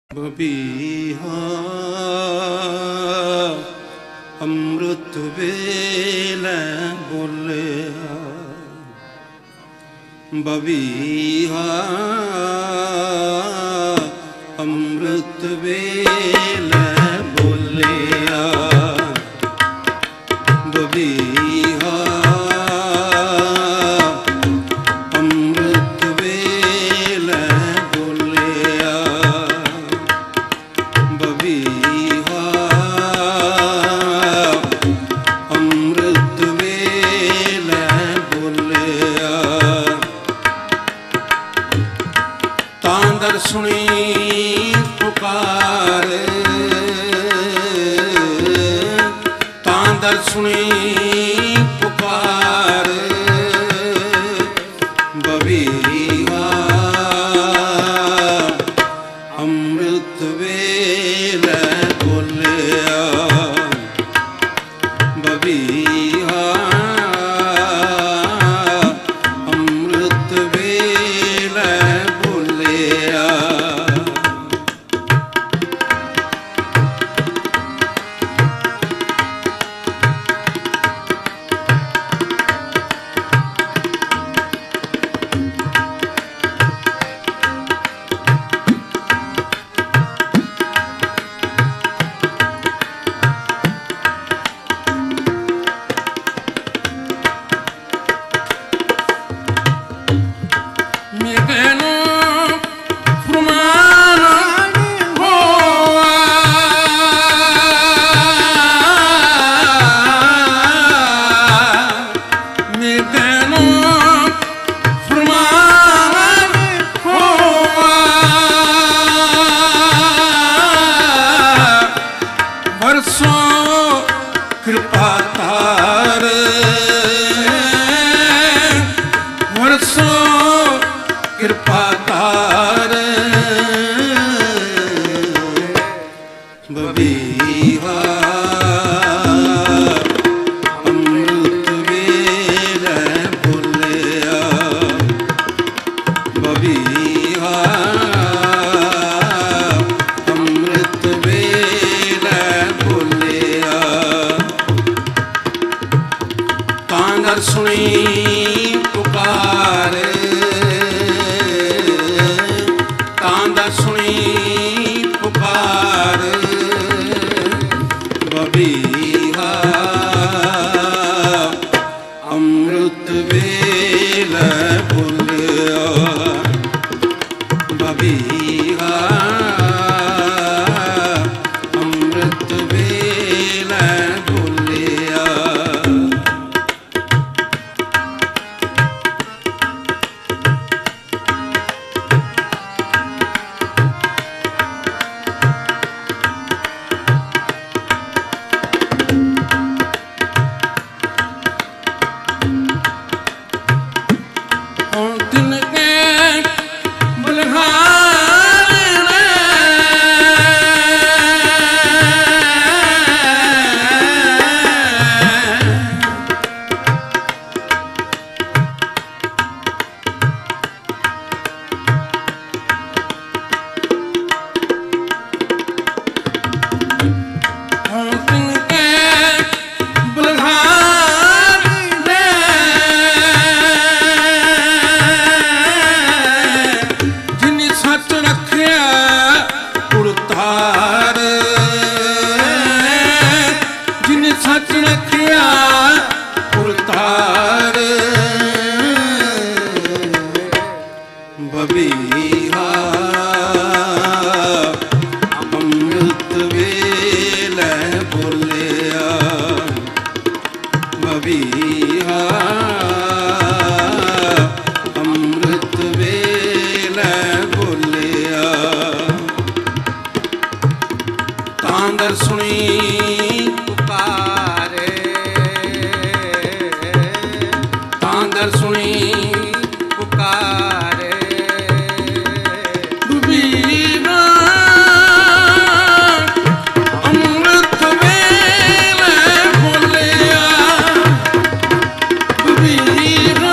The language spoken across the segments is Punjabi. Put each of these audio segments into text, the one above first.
ਬਬੀਹਾ ਅੰਮ੍ਰਿਤ ਵੇਲੇ ਬੋਲਿਆ, ਬਬੀਹਾ ਅੰਮ੍ਰਿਤ ਵੇਲੇ ਬੋਲਿਆ, ਬਬੀਹਾ ਅੰਮ੍ਰਿਤ ਵੇਲੇ ਬੋਲਿਆ, ਬਬੀਹਾ ਅੰਮ੍ਰਿਤ ਵੇਲੇ ਬੋਲਿਆ। ਤਾਂ ਦਰ ਸੁਣੀ ਪੁਕਾਰ, ਤਾਂ ਦਰ ਸੁਣੀ ਪੁਕਾਰ, ਬਬੀਹਾ ਅੰਮ੍ਰਿਤ ਵੇਲੇ ਬੋਲਿਆ, ਬਬੀਹਾ ਅੰਮ੍ਰਿਤ ਵੇਲੇ ਬੋਲਿਆ। ਕਿਰਪਾ ਧਾਰ ਵਰਸੋ ਕਿਰਪਾ ਧਾਰ, ਬਬੀਹਾ ਅੰਮ੍ਰਿਤ ਵੇਲੇ ਬੋਲਿਆ, ਬਬੀਹਾ ਅੰਮ੍ਰਿਤ ਵੇਲੇ ਬੋਲਿਆ। ਤਾਂ ਦਰ ਸੁਣੀ ਪੁਕਾਰ, ਤਾਂ ਦਰ ਸੁਣੀ ਪੁਕਾਰ, ਬਬੀਹਾ ਅੰਮ੍ਰਿਤ ਵੇਲੇ ਬੋਲਿਆ, ਬਬੀਹਾ ਅੰਮ੍ਰਿਤ ਵੇਲੇ ਬੋਲਿਆ। ਸੱਚ ਰੱਖਿਆ ਪੁਰਤਾਰ, ਬਬੀਹਾ ਅੰਮ੍ਰਿਤ ਵੇਲੇ ਬੋਲਿਆ, ਬਬੀਹਾ ਅੰਮ੍ਰਿਤ ਵੇਲੇ ਬੋਲਿਆ। ਤਾਂ ਦਰ ਸੁਣੀ ਤਾਂ ਦਰ ਸੁਣੀ ਪੁਕਾਰ, ਬਬੀਹਾ ਅੰਮ੍ਰਿਤ ਵੇਲੇ ਬੋਲਿਆ, ਬਬੀਹਾ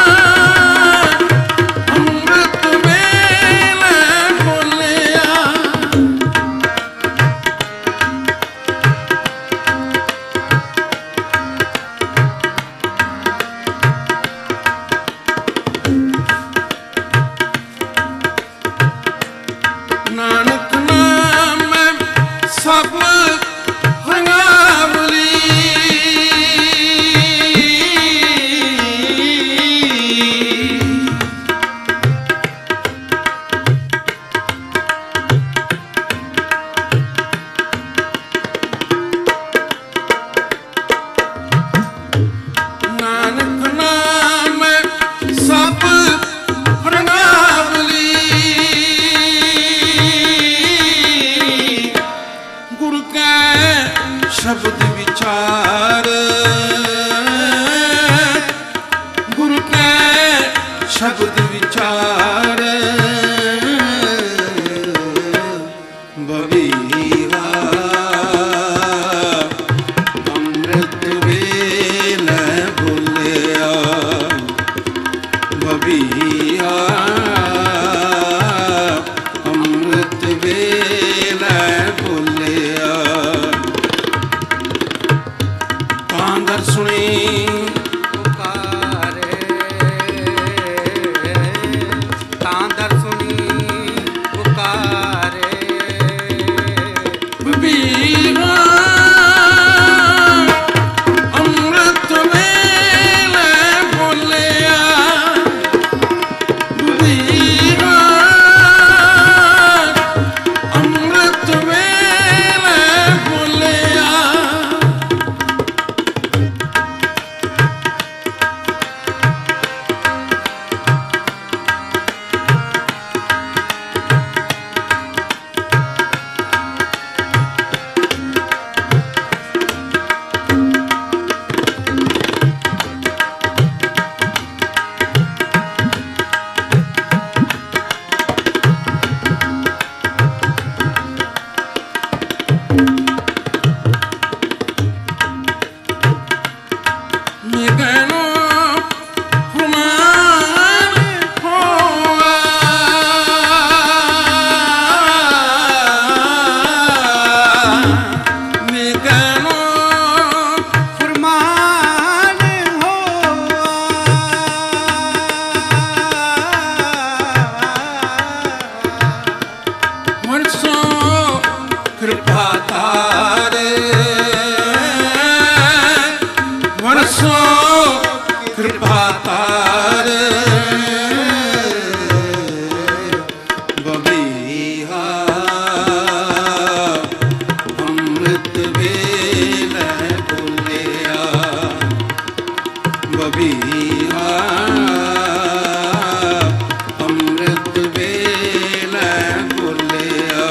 ਅੰਮ੍ਰਿਤ ਵੇਲੇ ਬੋਲਿਆ। ਬਬੀਹਾ ਅੰਮ੍ਰਿਤ ਵੇਲੇ ਭੁੱਲਿਆ ਬਬੀਹਾ ਅੰਮ੍ਰਿਤ ਵੇਲੇ ਭੁੱਲਿਆ ਤਾਂ ਦਰ ਸੁਣੀ ਪੁਕਾਰੇ ਤਾਂ ਦਰ ਸੁਣੀ ਪੁਕਾਰੇ ਬਬੀਹਾ ਅੰਮ੍ਰਿਤ ਵੇਲੇ ਭੁੱਲਿਆ ਬਬੀਹਾ ਅੰਮ੍ਰਿਤ ਵੇਲੇ ਭੁੱਲਿਆ ਕਿਰਪਾ ਤਾਰੇ ਵਰਸੋ ਕਿਰਪਾ ਤਾਰੇ ਬਬੀਹਾ ਅੰਮ੍ਰਿਤ ਵੇਲੇ ਭੁੱਲਿਆ ਬਬੀਹਾ ਅੰਮ੍ਰਿਤ ਵੇਲੇ ਭੁੱਲਿਆ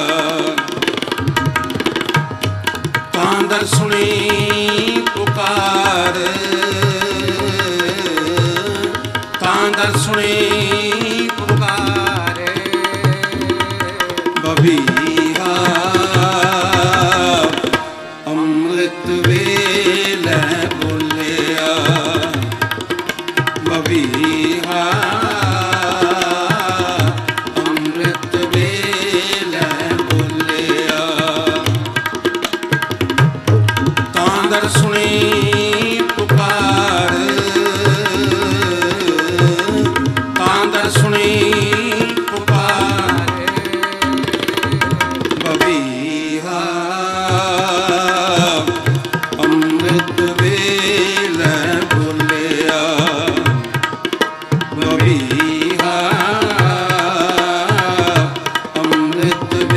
ਤਾਂ ਦਰ ਸੁਣੀ ਪੁਕਾਰ ਤਾਂ ਦਰ ਸੁਣੀ ਪੁਕਾਰੇ ਬਬੀਹਾ ਅੰਮ੍ਰਿਤ ਵੇਲੇ ਭੁੱਲਿਆ ਬਬੀਹਾ ਅੰਮ੍ਰਿਤ ਵੇਲੇ ਭੁੱਲਿਆ ਤਾਂ ਦਰ ਸੁਣੀ ਪੁਕਾਰ ਤਾਂ ਦਰ ਸੁਣੀ ਪੁਕਾਰੇ ਬਬੀਹਾ ਅੰਮ੍ਰਿਤ ਵੇਲੇ ਭੁੱਲਿਆ ਬਬੀਹਾ ਅੰਮ੍ਰਿਤ